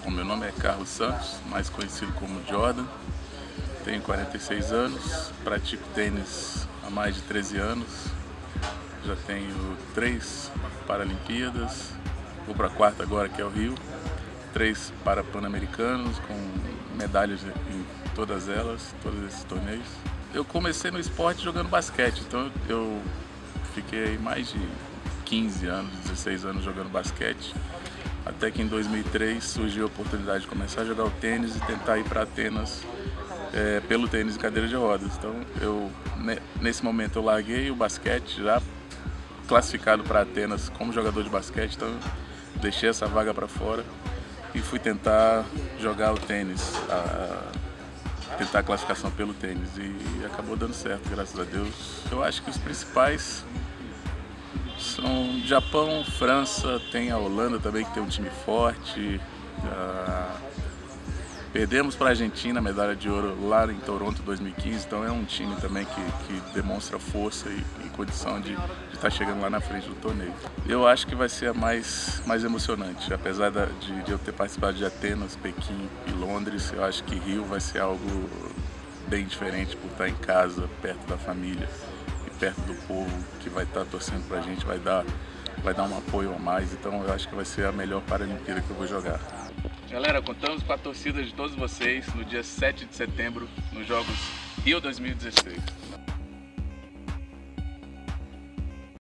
Bom, meu nome é Carlos Santos, mais conhecido como Jordan. Tenho 46 anos, pratico tênis há mais de 13 anos. Já tenho 3 Paralimpíadas, vou para a 4ª agora, que é o Rio. 3 Pan-Americanos, com medalhas em todas elas, todos esses torneios. Eu comecei no esporte jogando basquete, então eu fiquei mais de 15 anos, 16 anos jogando basquete. Até que em 2003 surgiu a oportunidade de começar a jogar o tênis e tentar ir para Atenas pelo tênis em cadeira de rodas. Então, nesse momento eu larguei o basquete, já classificado para Atenas como jogador de basquete, então deixei essa vaga para fora e fui tentar jogar o tênis, tentar a classificação pelo tênis, e acabou dando certo, graças a Deus. Eu acho que os principais são Japão, França, tem a Holanda também, que tem um time forte. Perdemos para a Argentina a medalha de ouro lá em Toronto 2015, então é um time também que demonstra força e condição de estar chegando lá na frente do torneio. Eu acho que vai ser a mais emocionante, apesar de eu ter participado de Atenas, Pequim e Londres. Eu acho que Rio vai ser algo bem diferente, por estar em casa, perto da família, perto do povo que vai estar torcendo pra gente, vai dar um apoio a mais. Então eu acho que vai ser a melhor Paralimpíada que eu vou jogar. Galera, contamos com a torcida de todos vocês no dia 7 de setembro, nos Jogos Rio 2016.